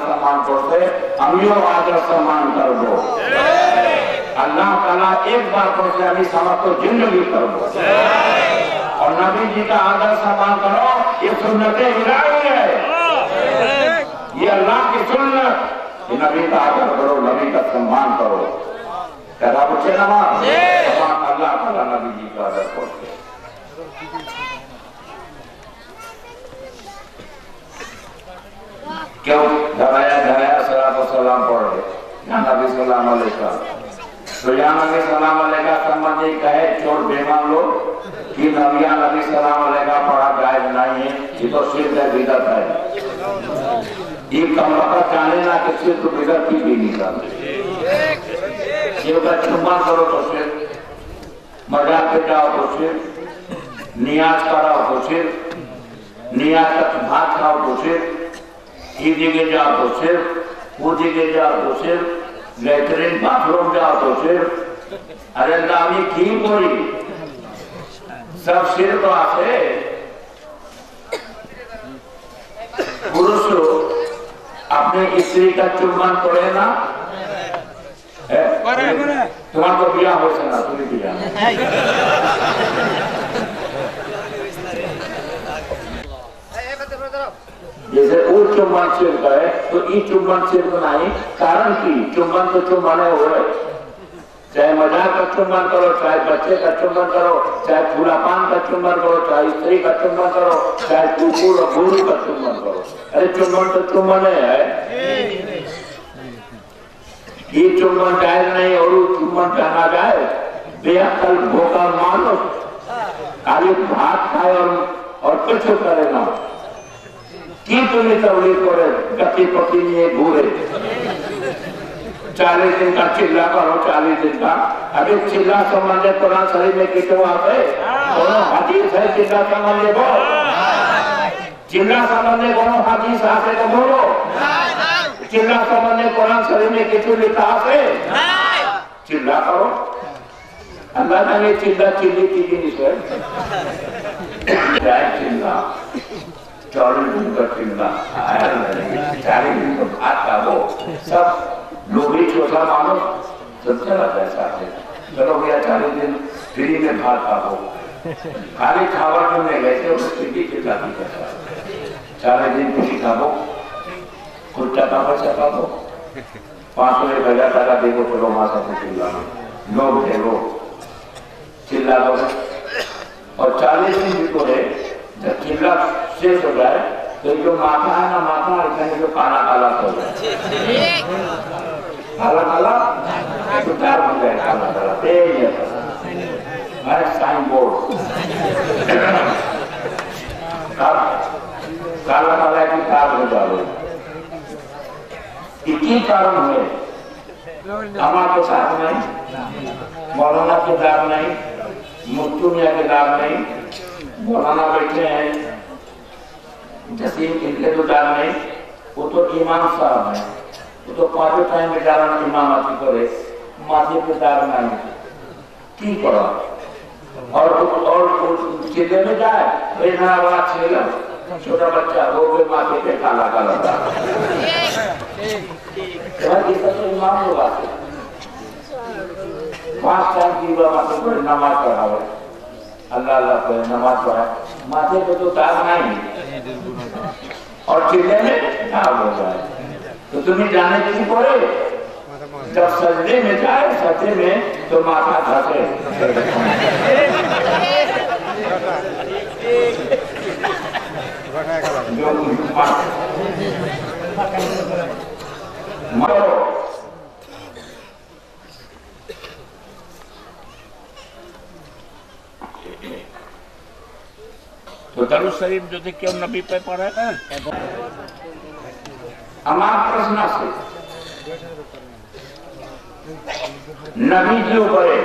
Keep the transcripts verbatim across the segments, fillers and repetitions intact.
सम्मान करते আমিও আদর সম্মান করব अल्लाह ताला एक बार करते আমি समस्त जिंदगी करब और नबी जी का आदर सम्मान करो ये सुन्नत इलाही है ये अल्लाह की सुन्नत कि नबी का आदर करो नबी का सम्मान करो कहता पूछे ना अल्लाह ताला नबी जी का आदर करते क्यों धराया धराया सलाम सलाम पढ़ रहे या नबी सलाम अलैकुम तो या नबी सलाम अलैकुम संबंधी कहे चोर बेमान लोग कि नबिया नबी सलाम अलैकुम पढ़ा जायज नहीं है ये तो सिर्फ है बिदअत है ये कमरा जाने ना कि सिर्फ बिदअत की भी नहीं करते ये का चुम्बन करो तो सिर्फ मजाक पे जाओ तो सिर्फ नियाज कराओ तो सिर्फ नियाज का भात खाओ तो सिर्फ ये जगह जाओ तो सिर्फ वो जगह जाओ तो सिर्फ लेटरिन बाथरूम जाओ तो सिर्फ अरे दामी की कोई सब सिर्फ आते पुरुष अपने स्त्री का चुम्बन करे ना तुम्हारा तो बिया हो सकता तुम्हें बिया जैसे वो चुम्बन सिर का है तो ये चुम्बन सिर को नहीं कारण की चुम्बन तो चुम्बन है हो चाहे मजाक का चुम्बन करो चाहे बच्चे का चुम्बन करो चाहे फूला पान का चुम्बन करो चाहे स्त्री का चुम्बन करो चाहे कुकुर और गुरु का चुम्बन करो अरे चुम्बन तो चुम्बन है ये चुम्बन जायज नहीं और चुम्बन कहना जाए बेअक्ल भोका मानो खाली भात खाए और और कुछ करे ना की तुम्हें तबलीग करे गति पति नहीं घूरे चालीस दिन का चिल्ला करो चालीस दिन का अभी चिल्ला संबंध कुरान शरीफ में कितने आते दोनों हदीस है चिल्ला संबंध बोलो चिल्ला संबंध दोनों हदीस आते तो बोलो चिल्ला संबंध कुरान शरीफ में कितने लिखा है चिल्ला करो अल्लाह ने चिल्ला चिल्ली की नहीं सर चिल्ला चालीस दिन का चिल्ला चालीस दिन का भात का वो सब लोभी छोटा मानो सब चला पैसा है चलो भैया चालीस दिन फ्री में भात खाओ खाली खावा क्यों नहीं गए थे फ्री चिल्ला भी कैसा चालीस दिन फ्री खाओ कुछ टका बचा खाओ पाँच सौ एक हजार टका देखो चलो मासा को चिल्ला लोग देखो चिल्ला लो और चालीस दिन भी तो है जब चिल्ला शेष हो जाए तो जो माथा है ना माथा इतने जो काला काला हो जाए काला काला तो चार बन जाए काला काला तेज है हमारे साइन बोर्ड काला काला की कार हो जाओ इतनी कारण है हमारे साथ नहीं मौलाना के दार नहीं मुफ्तुनिया के दार नहीं मौलाना बैठे हैं जैसे इनके जो दार नहीं वो तो इमाम साहब है वो तो पांचों टाइम में दार इमाम आती करे माथे पे दार नहीं की करो और और चिल्ले में जाए ना आवाज छेला छोटा बच्चा वो भी माथे पे काला काला दार इमाम लोग आते पांच टाइम की माथे पर नमाज पढ़ावे अल्लाह अल्लाह पे नमाज पढ़ा माथे पे तो दाग नहीं और चिल्ले में दाग हो जाए तो तुम्हें जाने की पड़े जब सजदे में जाए सजदे में तो माथा धसे तो दरुद शरीफ जो थे क्यों नबी पे पढ़े हमारा प्रश्न से नबी जी ऊपर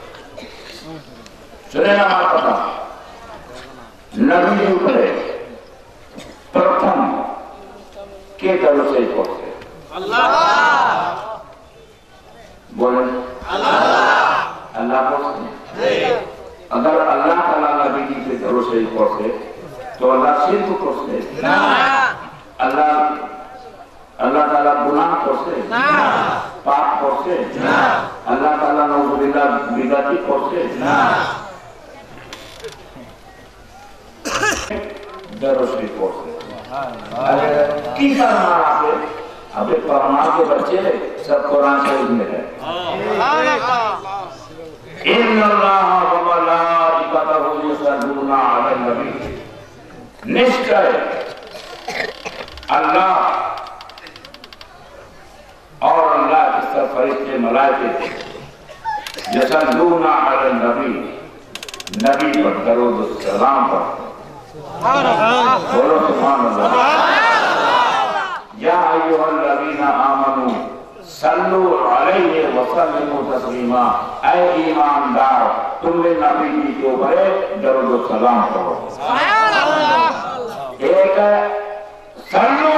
सुने ना हमारा पता नबी जी ऊपर प्रथम के दरुद शरीफ पढ़ते अल्लाह बोले अल्लाह अल्लाह बोलते अगर अल्लाह ताला नबी जी से दरुद शरीफ पढ़ते तो अल्लाह सिर्फ पढ़ते अल्लाह اللہ تعالیٰ گناہ کرছে না পাপ করছে না আল্লাহ তাআলা নওজুবিল্লাহ বিদাতি করছে না দরুদ করছে কি কারণ আছে ابھی قرآن کے بچے سب قرآن شریف میں ہے ان اللہ و ملائکتہ یصلون علی النبی نشچر اللہ اور اللہ کے سب فرشتے ملائکے یصلون علی النبی نبی پر درود و سلام پڑھتے بولو سبحان اللہ یا ایوہ الذین آمنوا صلو علیہ وسلموا تسلیما اے ایماندار تم نے نبی جی کے اوپر درود و سلام پڑھو ایک صلو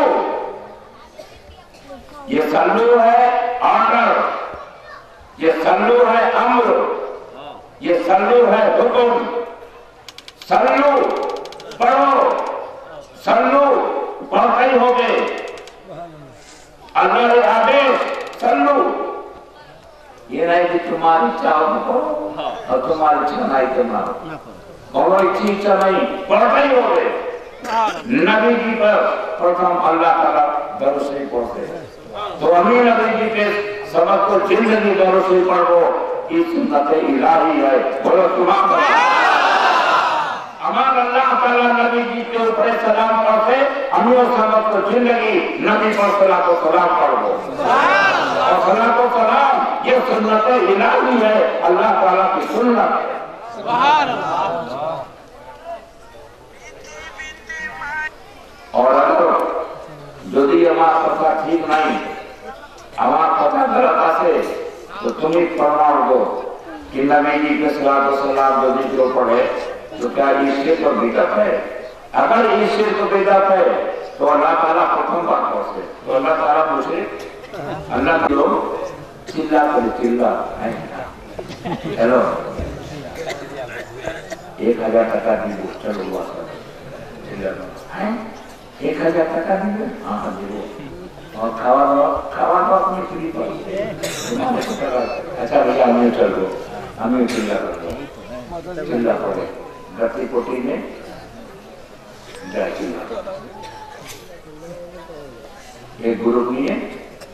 یہ صلو ہے آرڈر یہ صلو ہے امر یہ صلو ہے حکم صلو پڑھو صلو پڑھتے ہی ہوگے اللہ نے آدیش صلو یہ نہیں کہ تمہاری چاہو پڑھو اور تمہاری چاہنائی تمہارا اور اچھی اچھا نہیں پڑھتے ہی ہوگے نبی جی پر پرتھم اللہ تعالیٰ درود سے پڑھتے تو امین نبی جی کے سبق کو زندگی درود سے پڑھو یہ سنت الہی ہے بولو سبحان اللہ امان اللہ تعالیٰ نبی جی کے اوپر سلام پڑھتے امیوں سبق کو زندگی نبی پر صلاۃ و سلام پڑھو اور صلاۃ و سلام یہ سنت الہی ہے اللہ تعالیٰ کی سنت ہے سبحان اللہ اور اگر যদি আমার কথা ঠিক নাই আমার কথা गलत আছে तो तुम्हें प्रमाण दो कि नबी जी के सलात व सलाम यदि जो पढ़े तो क्या इससे तो बिदअत है अगर इससे तो बिदअत है तो अल्लाह ताला प्रथम बात करते तो अल्लाह ताला मुझे अल्लाह जो चिल्ला कर चिल्ला हेलो एक हजार टका दी चलो हुआ चिल्ला है एक हजार टका दिए हाँ हाँ दिए और खावा दवा खावा दवा अपनी फ्री पर अच्छा भैया हमें चल दो हमें चिल्ला कर दो चिल्ला पड़े गति कोटी में जाए चिल्ला एक ग्रुप नहीं है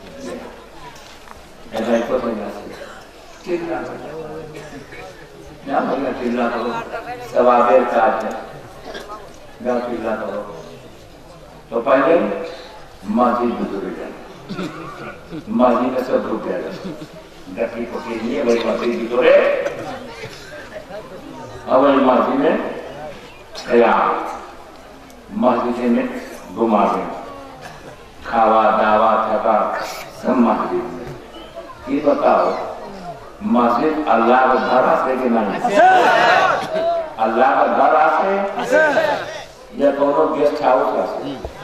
ऐसा एक को समझा चिल्ला क्या भैया चिल्ला करो सवाबेर काज है क्या चिल्ला करो तो पहले मस्जिद बुजुर्ग जाए मस्जिद में सब रुक जाएगा गति कोटी नहीं है वही मस्जिद बुजुर्ग अब वही मस्जिद में क़याम मस्जिद में घुमा दें खावा दावा थका सब मस्जिद में ये बताओ मस्जिद अल्लाह का घर आसे कि नहीं अल्लाह का घर आसे या दोनों गेस्ट हाउस आसे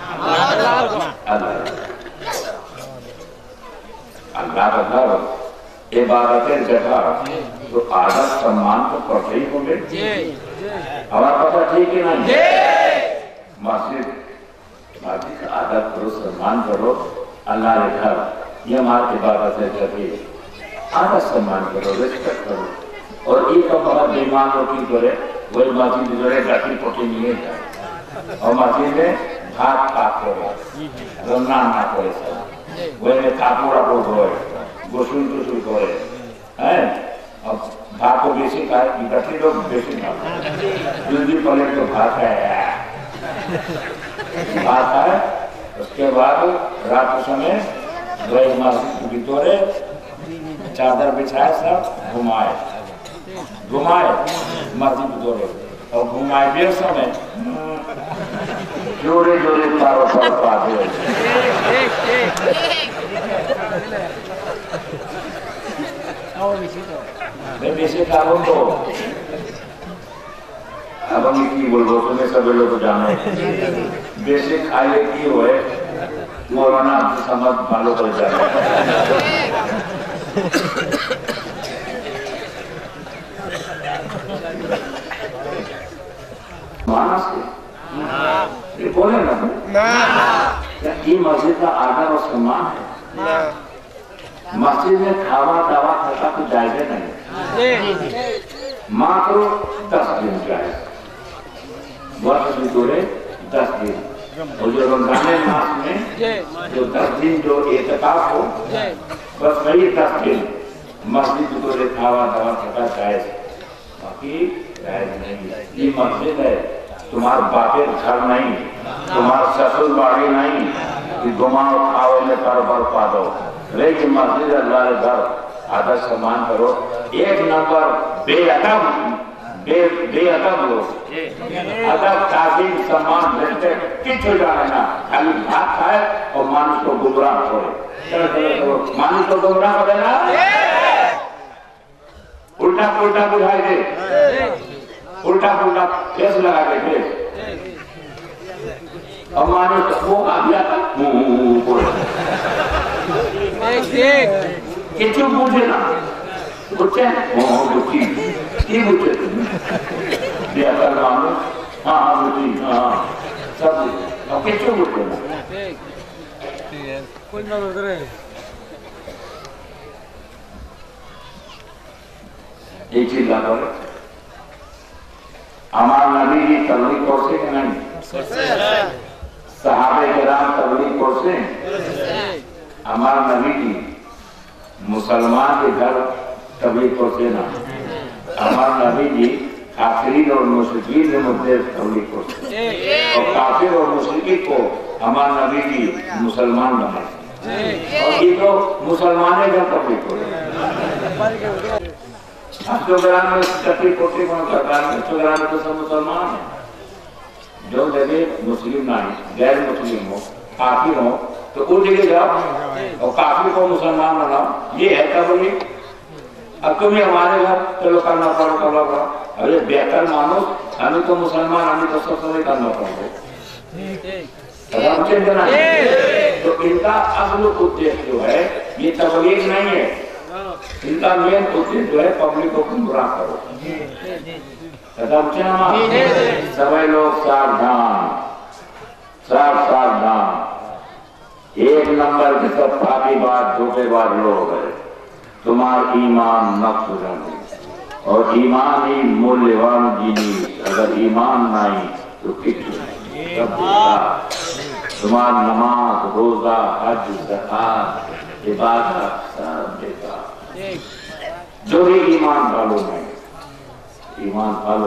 अल्लाह का घर इबादतें जगह तो आदत सम्मान तो करते ही होंगे हमारा पता ठीक है ना मस्जिद मस्जिद का आदत करो सम्मान करो अल्लाह ने घर ये हमारी इबादतें जगह आदत सम्मान करो रिस्पेक्ट करो और एक बहुत बेईमान लोग की जो है वही मस्जिद जो है गति पोटी नहीं है और मस्जिद में भात पाक करे रन्ना ना करे सब वही में कापूरा को धोए गोसुल टुसुल करे हैं अब भात को बेसी खाए गति लोग बेसी ना दूसरी प्लेट तो भात है भात है उसके बाद रात के समय वही मस्जिद के भीतर चादर बिछाए सब घुमाए घुमाए मस्जिद भीतर और घुमाए भी समय जोरे जोरे पारो पर पाते बेसी कारों तो अब हम की बोलबो तुम्हें सब लोग तो जानो बेसी खाए की होए मौलाना समझ भालो कर जाए मानस ये बोले ना یہ مسجد کا آدر اور سمان ہے. مسجد میں کھاوا دعوا کھاتا تو جائزہ نہیں. ماتر دس دن جائے ورष میں دورے دس دن. اور جو رمضان ماس میں جو دس دن جو اعتکاف ہو بس وہی دس دن مسجد دورے کھاوا دعوا کھاتا جائز. باقی جائز نہیں. یہ مسجد ہے تمہارا باپے گھر نہیں, تمہارا سسر باڑی نہیں کہ گماؤ کھاؤ میں کاروبار پا دو. لیکن مسجد اللہ گھر آدھا سامان کرو. ایک نمبر بے ادب بے بے ادب لوگ ادب تعظیم سامان دیتے کچھ ہو جانا نا خالی بھات کھائے اور مانس کو گمراہ چھوڑے. مانس کو گمراہ ہو دینا الٹا پلٹا بجھائی دے, الٹا پلٹا کیس لگا کے کیس اب مانو وہ آ گیا تھا کچھو پوچھے نا پوچھے وہ بچی کی پوچھے دیا کر مانو ہاں ہاں بچی ہاں سب اب کچھو پوچھے نا کوئی نہ ادھر ہے. ایک چیز لگا رہے ہمارا نبی کی تبلیغ کرتے کہ نہیں؟ صحابہ کرام تبلیغ کرتے ہمارا نبی کی مسلمان کے گھر تبلیغ کرتے نا. ہمارا نبی جی کافرین اور مشرکین کے مدد تبلیغ کرتے اور کافر اور مشرکی کو ہمارا نبی جی مسلمان بنائے اور یہ تو مسلمانیں گھر تبلیغ کرتے. چوگران میں تکلیف ہوتی کون کرتا ہے؟ چوگران میں تو سب مسلمان ہیں. جو جگہ مسلم نہیں غیر مسلم ہو کافر ہو تو وہ جگہ جاؤ اور کافر کو مسلمان بناؤ. یہ ہے تبلیغ. اب تمہیں ہمارے گھر چلو کرنا پڑو کرنا پڑو. ارے بہتر مانو ہمیں تو مسلمان ہمیں تو سب سے کرنا پڑو. تو ان کا اصل ادیش جو ہے یہ تبلیغ نہیں ہے. ان کا مین ادیش جو ہے پبلک کو گمراہ کرو. سبھی لوگ ساودھان سب ساودھان. ایک نمبر کے سب پاکی بات دھوکے باز لوگ ہے. تمہارا ایمان نقص ہو جانے اور ایمان ہی مولیوان جینی. اگر ایمان نہیں تو کچھ نہیں. تمہارا نماز روزہ حج زکات عبادت سب دیتا جو بھی ایمان والوں نہیں ایمان والوں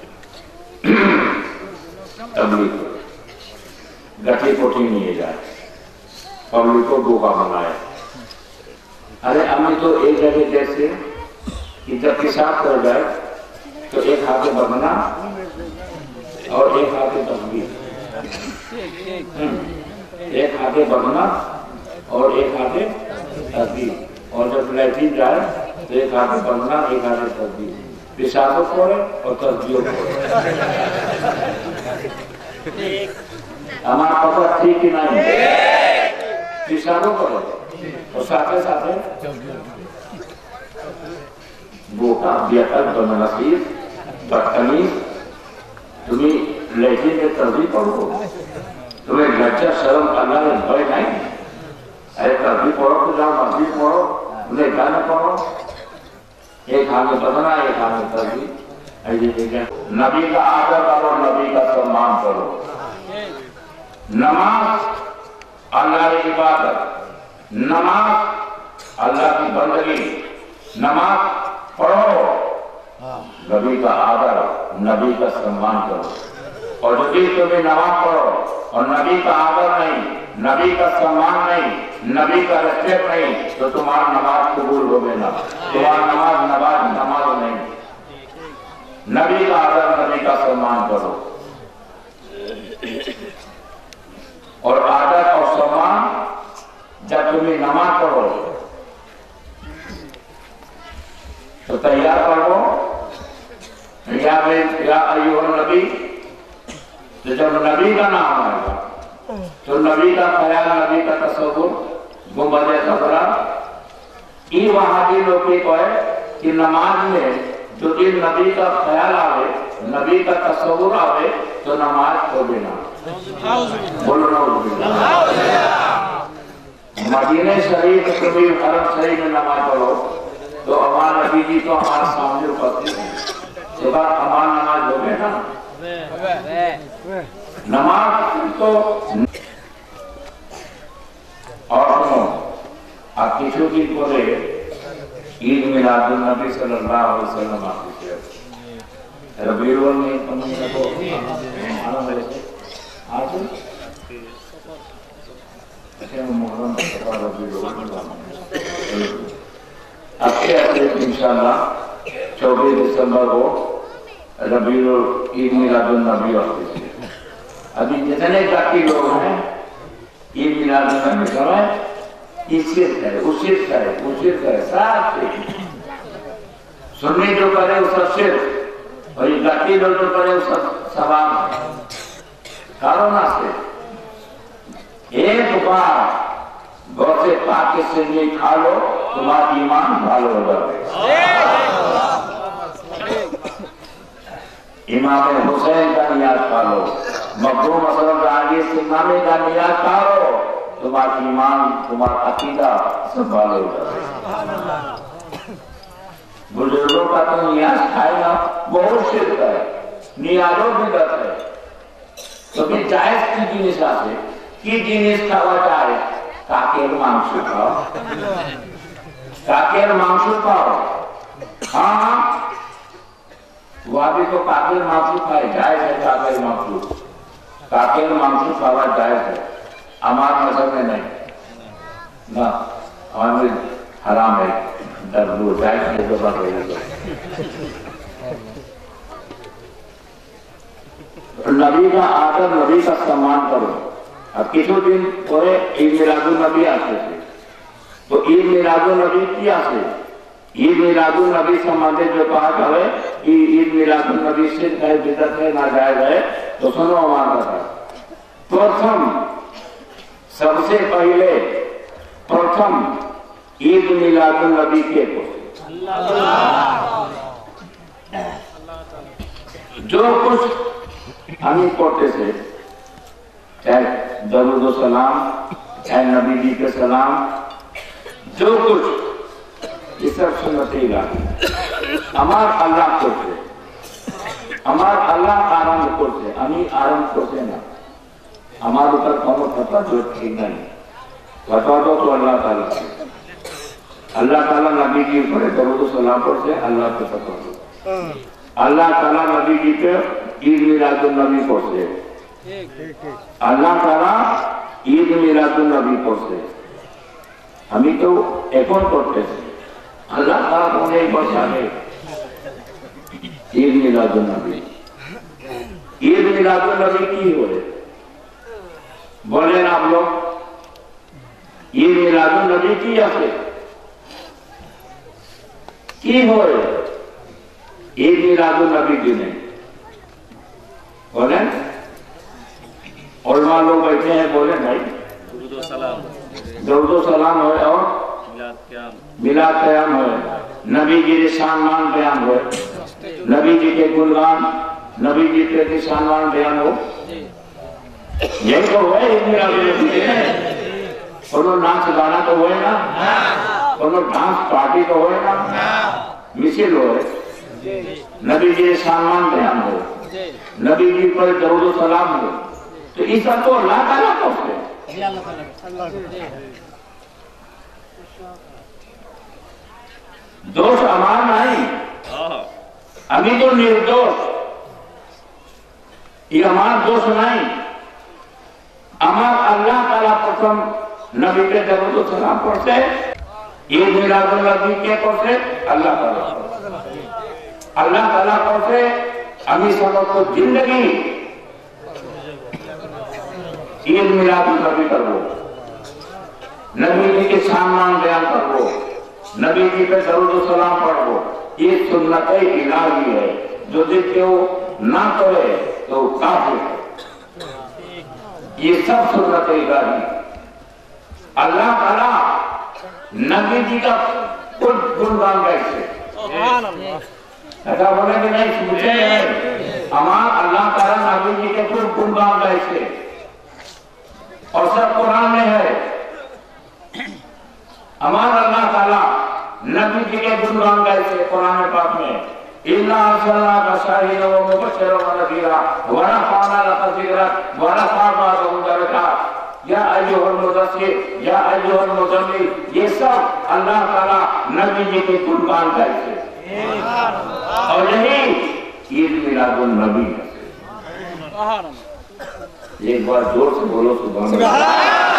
تبلیغ گٹھی کوٹھی نہیں جائے پبلک کو ڈوبا بنائے. ارے ہمیں تو ایک جگہ جیسے کہ جب پیشاب کر جائے تو ایک ہاتھ بننا اور ایک ہاتھ تبلیغ. ایک ہاتھ بننا اور ایک ہاتھ تبلیغ. اور جب لیٹرین جائے تو ایک ہاتھ بننا ایک ہاتھ تبلیغ. پیشابوں پڑے اور تسبیحوں پڑے. ہمارا پتہ ٹھیک ہی نہیں. پیشابوں پڑے اور ساتھے ساتھے بوکا بیعت بدنصیب بدتمیز. تمہیں لیٹرین میں تسبیح پڑھو تمہیں لجا شرم اللہ نے بھے نہیں. ارے تسبیح پڑھو تو جاؤ مسجد پڑھو انہیں گانا پڑھو. ایک ہاتھ میں بدنا ایک ہاتھ میں تسبیح. نبی کا آدر کرو نبی کا سمان کرو. نماز اللہ کی عبادت نماز اللہ کی بندگی. نماز پڑھو نبی کا آدر نبی کا سمان کرو. اور جب تمہیں نماز پڑھو اور نبی کا آدر نہیں نبی کا سمان نہیں نبی کا رسپیکٹ نہیں تو تمہارا نماز قبول ہو گئے نا. تمہارا نماز نماز نماز نہیں. نبی کا آدر نبی کا سمان کرو. اور آدر اور سمان جب تمہیں نماز پڑھو تو تیار پڑھو یا ایھا النبی. تو جب نبی کا نام آئے گا تو نبی کا خیال نبی کا تصور گنبد خضرا. یہ وہاں بھی لوگ یہ کہے کہ نماز میں جو دن نبی کا خیال آئے نبی کا تصور آئے تو نماز کو دینا بولو نعوذ باللہ مدینہ شریف کبھی حرم شریف میں نماز پڑھو تو امان نبی جی تو ہمارے سامنے اپستت ہیں تو بات امان نماز ہو گئے نا نماز تو اور سنو آپ کسو کی پورے عید میلاد النبی صلی اللہ علیہ وسلم آپ کی ربیع الاول میں تمہیں کو آنا میرے سے آج اچھے محرم ربیع الاول اب کے اپنے انشاءاللہ چوبیس دسمبر کو ربیع عید میلاد النبی ہوتی ہے ابھی جتنے تاکی لوگ ہیں عید میلاد النبی سمجھ اس شرک ہے اس شرک ہے اس شرک ہے ساتھ سے سننے جو کرے اس سب شرک اور یہ تاکی لوگ جو کرے اس سب ثواب کارونا سے ایک بار گوشت پاکستانی کھا لو تمہارا ایمان بھالو ہو جائے امام حسین کا نیاز کھا لو مقبول مسلم علی سنامی کا نیاز کھا لو تمہارا ایمان تمہارا عقیدہ سب بھالو ہو جائے بزرگوں کا تو نیاز کھائے گا بہت شرک ہے نیازوں بھی دت ہے تو بھی جائز کی جنس آسے کی جنس کھاوا جائے کاکیر مانسو کھاؤ کاکیر مانسو کھاؤ ہاں ہاں وہ بھی تو کاکیر مانسو کھائے جائز ہے کاکیر مانسو کاکیر مانسو کھاوا جائز ہے ہمارا مذہب میں نہیں نا ہمارے حرام ہے درد جائز ہے جو بات رہی نبی کا آدر نبی کا سمان کرو اب کسو دن پورے عید میلاد النبی آتے تھے تو عید میلاد النبی کیا سے عید میلاد النبی سماندے جو کہا کرے کہ عید میلاد النبی صرف ہے بدعت ہے ناجائز ہے تو سنو ہمارا تھا پرتھم سب سے پہلے پرتھم عید میلاد النبی کے کو جو کچھ ہمیں پڑھتے تھے چاہے درود و سلام چاہے نبی جی کے سلام جو کچھ یہ سب سنت الہی ہمار اللہ کرتے ہمار اللہ آرام کرتے ہمیں آرام کرتے نا ہمارے اوپر کونو پتہ جو ٹھیک نہیں بتا دو تو اللہ تعالیٰ سے اللہ تعالیٰ نبی جی پر درود و سلام کرتے اللہ کے پتہ دو اللہ تعالیٰ نبی جی پہ عید میلاد النبی پڑھتے اللہ تعالیٰ عید میلاد النبی پڑھتے ہمیں تو ایکون پڑھتے تھے اللہ تعالیٰ کو نہیں بچانے عید میلاد النبی عید میلاد النبی کی ہوئے بولے نا آپ لوگ عید میلاد النبی کی ایسے کی ہوئے عید میلاد النبی کی نہیں بولے علماء لوگ بیٹھے ہیں بولے بھائی درود و سلام درود و سلام ہوئے اور میلاد قیام ہوئے نبی جی کے شان بیان ہوئے نبی جی کے گلگان نبی جی کے شان بیان ہو یہی تو ہوئے عید میلاد النبی انہوں ناچ گانا تو ہوئے نا انہوں ڈانس پارٹی تو ہوئے نا مثل ہوئے نبی جی کے شان بیان ہو نبی جی پر درود و سلام ہو تو اس کا تو اللہ تعالیٰ پہنچے دوش امان نہیں ابھی تو نردوش یہ ہمارا دوش نہیں ہمارا اللہ تعالیٰ پرسم نبی پہ درود و سلام پڑھتے عید میلاد النبی کے پڑھتے اللہ تعالیٰ اللہ تعالیٰ پڑھتے ہمیں سب کو زندگی عید میلاد النبی کر لو نبی جی کے شان بیان کر لو نبی جی پہ درود و سلام پڑھ لو یہ سنت الہی ہے جو دیکھتے ہو نہ کرے تو کافر یہ سب سنت الہی اللہ تعالیٰ نبی جی کا خود گنگان بیٹھے ایسا بولے کہ نہیں مجھے نہیں امان اللہ تعالیٰ نبی جی کے خوب گنگان گائے سے اور سب قرآن میں ہے امان اللہ تعالیٰ نبی جی کے گنگان گائے سے قرآن پاک میں إِنَّا أَرْسَلْنَاكَ شَاهِدًا وَمُبَشِّرًا وَنَذِيرًا وَرَفَعْنَا لَكَ ذِكْرَكَ وَرَفَعْنَا لَكَ درجات یا ایوہ المدثر یا ایوہ المزمل یہ سب اللہ تعالیٰ نبی جی کے قربان گائے تھے اور یہی عید میلاد النبی ہے ایک بار زور سے بولو سبحان اللہ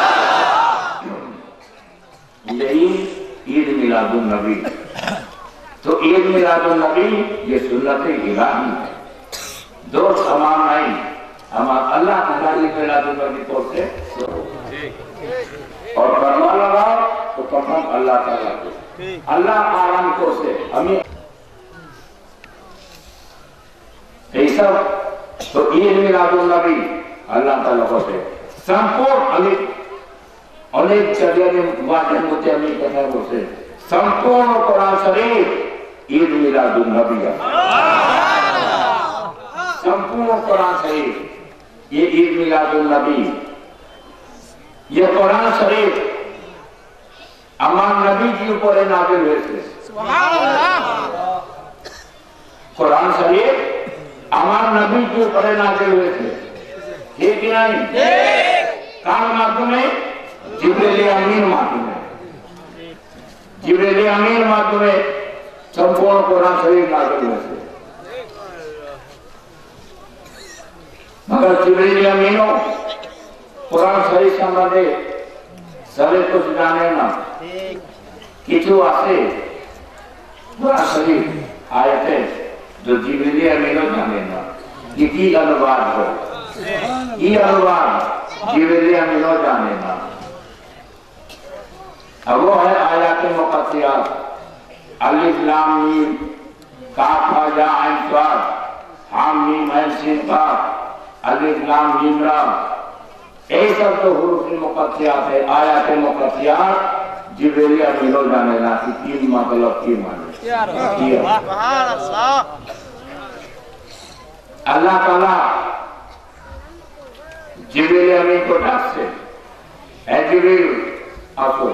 یہی عید میلاد النبی تو عید میلاد النبی یہ سنت الہی ہے دوست امان نہیں امان اللہ تعالیٰ عید میلاد النبی کو سے اور فرما لگا تو قسم اللہ تعالیٰ کو اللہ آرام کو سے ہمیں ایسا تو عید میلاد النبی اللہ تعالیٰ کو سے سمپور ہمیں অনেক জায়গায় ওয়াজের মধ্যে আমি কথা বলছি সম্পূর্ণ কোরআন শরীফ ঈদ মিলাদুন নবী সম্পূর্ণ কোরআন শরীফ ये ईद मिलादुन नबी ये कुरान शरीफ अमान नबी जी ऊपर नाज़िल हुए थे सुभान अल्लाह कुरान शरीफ अमान नबी जी ऊपर नाज़िल हुए थे ठीक नहीं कान माध्यम में जिब्रील अमीन माध्यम में जिब्रील अमीन माध्यम में संपूर्ण कुरान शरीफ नाज़िल हुए थे मगर जिब्रील अमीनो कुरान शरीफ संबंधे सारे कुछ जाने ना किचु आसे कुरान शरीफ आयते जो जिब्रील अमीनो जाने ना ये की अनुवाद हो ये अनुवाद जिब्रील अमीनो जाने ना अब वो है आयात मुक़द्दसात अलिफ लाम मीम काफ हा या ऐन स्वाद हाम मीम ऐन सीन काफ अलिफ लाम मीम ra ये सब तो हुरूफ मुक़द्दसात है आयात मुक़द्दसात जिब्रील अमीन जाने ना कि तीन मतलब की माने सुभान अल्लाह अल्लाह ताला जिब्रील अमीन को डाक से ऐ जिब्रील आओ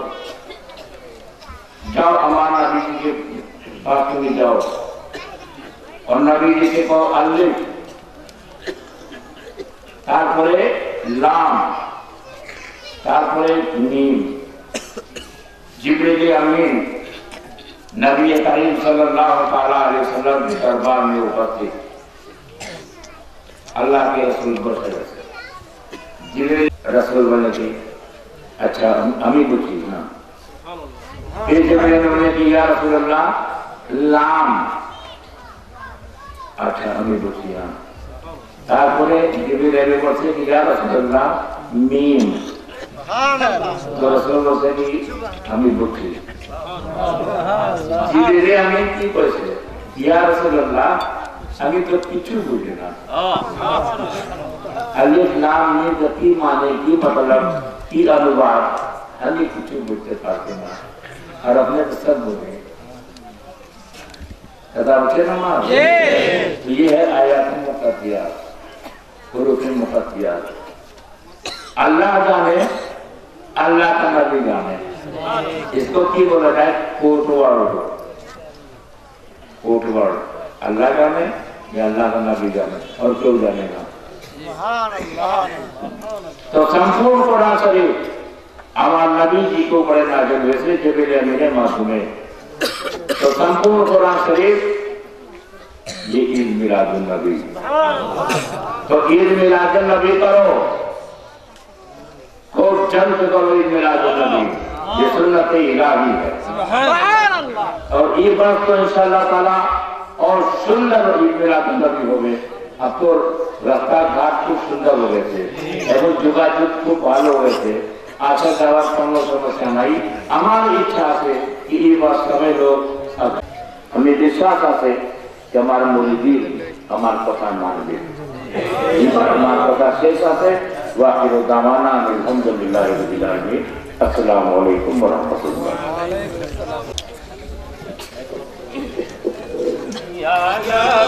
जाओ अमाना नबी जी के पास में जाओ और नबी जी से कहो अलिफ तारपरे लाम तारपरे मीम जिब्रील अमीन नबी करीम सल्लल्लाहु ताला अलैहि वसल्लम के दरबार में उपस्थित अल्लाह के रसूल बरसे जिब्रील रसूल बने थे अच्छा अमी पूछी ना फिर जिब्रील ने किया रसूल अल्लाह लाम अच्छा अमी पूछी हाँ তারপরে জিবরিল এর বলছে কি ইয়া রাসূলুল্লাহ মিম তো রাসূল বলছে কি আমি বুঝি সুবহানাল্লাহ জিবরিল আমি কি কইছে ইয়া রাসূলুল্লাহ আমি তো কিছু বুঝি না আলিফ লাম মিম কি মানে কি मतलब কি অনুবাদ আমি কিছু বুঝতে পারছি না আর আপনি তো সব বুঝে कदा बचे ना माँ तो ये है आयात मुक़द्दसात हुरूफ मुक़द्दसात अल्लाह जाने अल्लाह का नबी जाने इसको की बोला जाए quote word quote word Allah जाने या अल्लाह का नबी जाने और क्यों जानेगा तो संपूर्ण कुरान शरीफ हमारे नबी जी को बड़े नाज़िल हुए थे जिब्रील अमीन मासूम तो संपूर्ण कुरान शरीफ ये ईद मिलादुन नबी तो ईद मिलादुन नबी करो खूब जल्द करो ईद मिलादुन नबी ये सुन्नत इलाही है और ये बात तो इंशाअल्लाह ताला और सुंदर ईद मिलादुन नबी होवे अब तो रास्ता घाट खूब सुंदर हो गए थे एवं যোগাযোগ खूब ভালো হয়েছে आशा যাওয়ার কোনো সমস্যা নাই আমার ইচ্ছা আছে कि ये बात समय लोग हमें विश्वास আছে कि हमारे मुरीदीन हमारे कथा मानबे ये बार हमारे कथा शेष আছে वाखिर दावाना अल्हम्दुलिल्लाहि रब्बिल आलमीन अस्सलामु अलैकुम व रहमतुल्लाह।